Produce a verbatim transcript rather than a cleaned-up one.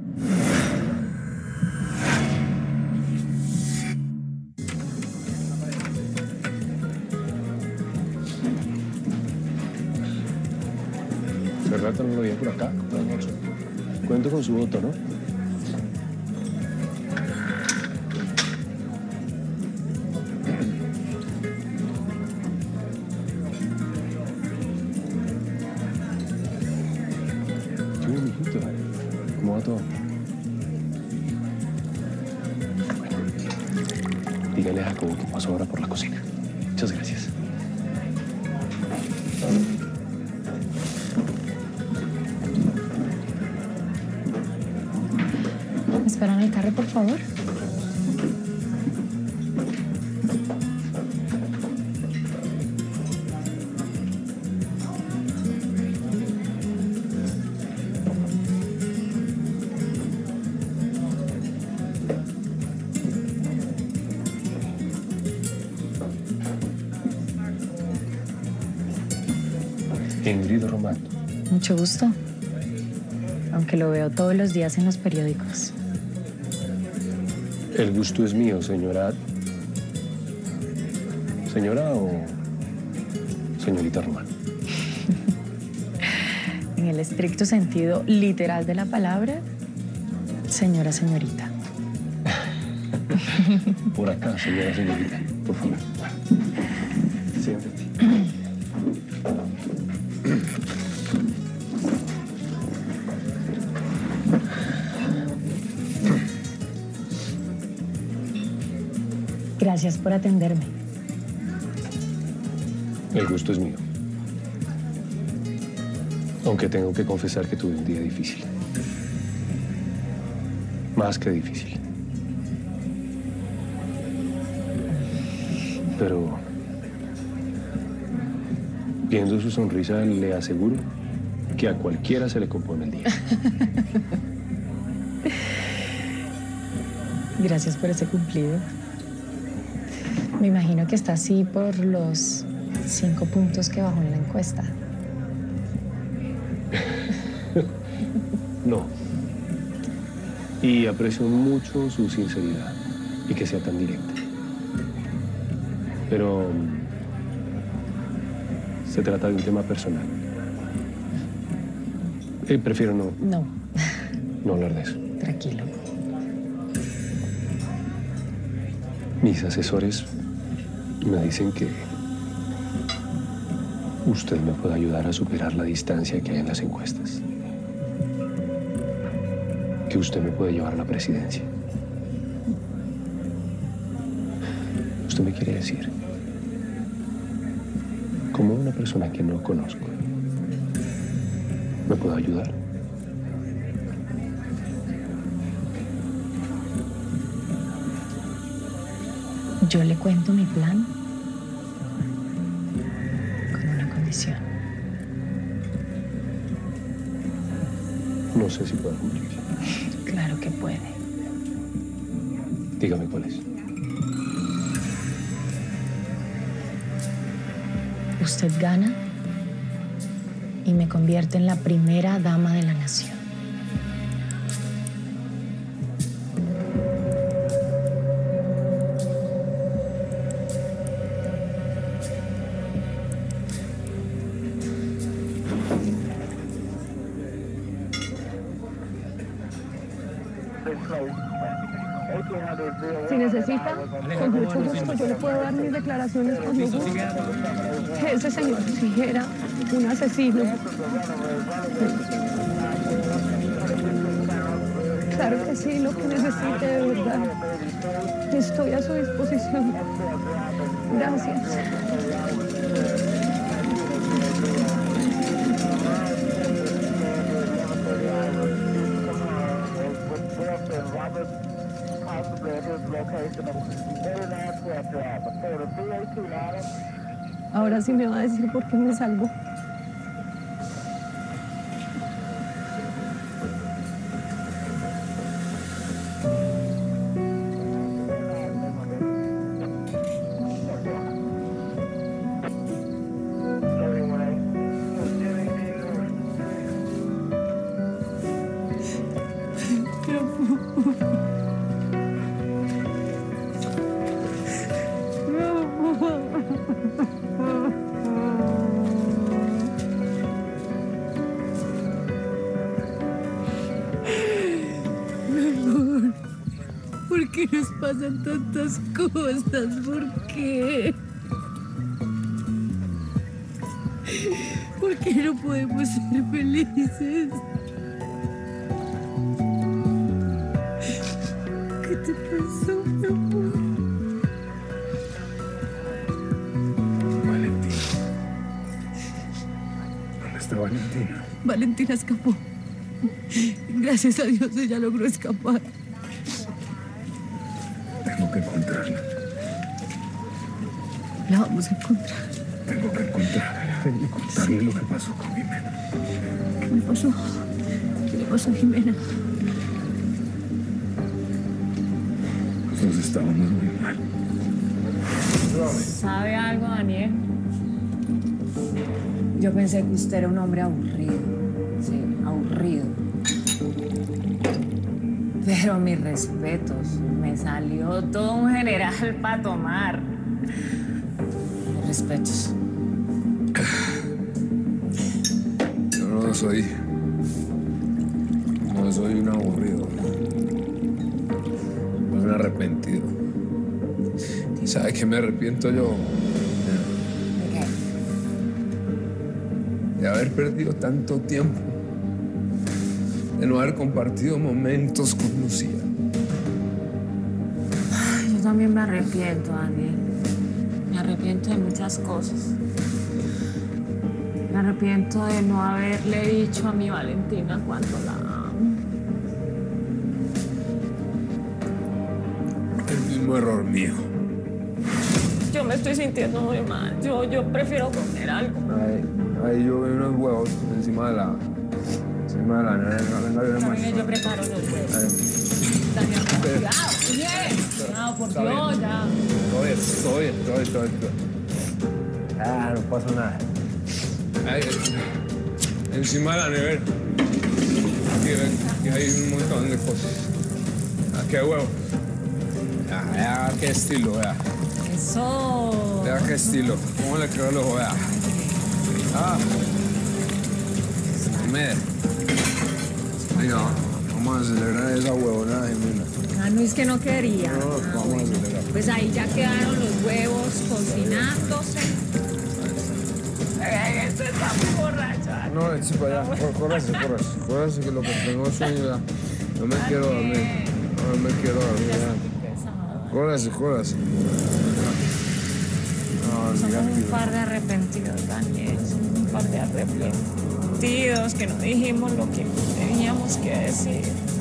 Hace rato no lo veía por acá. Cuento con su voto, ¿no? ¿Cómo va todo? Bueno, dígale a Jacobo que paso ahora por la cocina. Muchas gracias. ¿Me esperan el carro, por favor? Ingrid Román. Mucho gusto. Aunque lo veo todos los días en los periódicos. El gusto es mío, señora. ¿Señora o señorita Román? En el estricto sentido literal de la palabra, señora, señorita. Por acá, señora, señorita. Por favor. Siéntate. Gracias por atenderme. El gusto es mío. Aunque tengo que confesar que tuve un día difícil. Más que difícil. Pero viendo su sonrisa, le aseguro que a cualquiera se le compone el día. Gracias por ese cumplido. Me imagino que está así por los cinco puntos que bajó en la encuesta. No. Y aprecio mucho su sinceridad y que sea tan directa. Pero se trata de un tema personal. Eh, prefiero no... No. No hablar de eso. Tranquilo. Mis asesores me dicen que usted me puede ayudar a superar la distancia que hay en las encuestas. Que usted me puede llevar a la presidencia. Usted me quiere decir, como una persona que no conozco, ¿me puede ayudar? Yo le cuento mi plan con una condición. No sé si puedo cumplir. Claro que puede. Dígame cuál es. Usted gana y me convierte en la primera dama de la nación. Si necesita, con mucho gusto, yo le puedo dar mis declaraciones cuando guste. Ese señor sí era un asesino. Claro que sí, lo que necesite, de verdad. Estoy a su disposición. Gracias. Ahora sí me va a decir por qué me salvó. qué nos pasan tantas cosas? ¿Por qué? ¿Por qué no podemos ser felices? ¿Qué te pasó, mi amor? Valentina. ¿Dónde está Valentina? Valentina escapó. Gracias a Dios ella logró escapar. Tengo que encontrarla. La vamos a encontrar. Tengo que encontrarla y contarle sí. lo que pasó con Jimena. ¿Qué le pasó? ¿Qué le pasó a Jimena? Nosotros estábamos muy mal. ¿Sabe algo, Daniel? Yo pensé que usted era un hombre aburrido. Sí, aburrido. Pero mis respetos, me salió todo un general para tomar. Mis respetos. Yo no soy... No soy un aburrido. No soy un arrepentido. ¿Y sabe qué me arrepiento yo? ¿De qué? De haber perdido tanto tiempo. De no haber compartido momentos con Lucía. Yo también me arrepiento, Daniel. Me arrepiento de muchas cosas. Me arrepiento de no haberle dicho a mi Valentina cuánto la amo. El mismo error mío. Yo me estoy sintiendo muy mal. Yo, yo prefiero comer algo. Ahí, ahí yo veo unos huevos encima de la... Encima de la nevera. Venga, venga, También yo preparo los huevos. Daniel, cuidado, bien. Cuidado, por Dios, ya. Todo bien, todo bien, todo bien, todo bien. Ah, no pasa nada. Ahí, encima de la nevera. Aquí, aquí hay un montón de cosas. Aquí hay huevos. Vea, vea qué estilo, vea. Eso. Vea qué estilo. ¿Cómo le quedó el ojo, vea? Ah. Comer. Ay, no. Vamos a celebrar esa huevona, Jimena. Ah, no, es que no quería. No, ah, vamos bueno. a celebrar. Pues ahí ya quedaron los huevos cocinándose. Ay, esto está muy borracho. No, eche para allá. Córrase, córrase. Córrase que lo que tengo es sueño ya. No me quiero dormir. No me quiero dormir ya. Córrase, córrase. No, Somos un par de arrepentidos, Daniel. Somos un par de arrepentidos que no dijimos lo que teníamos que decir.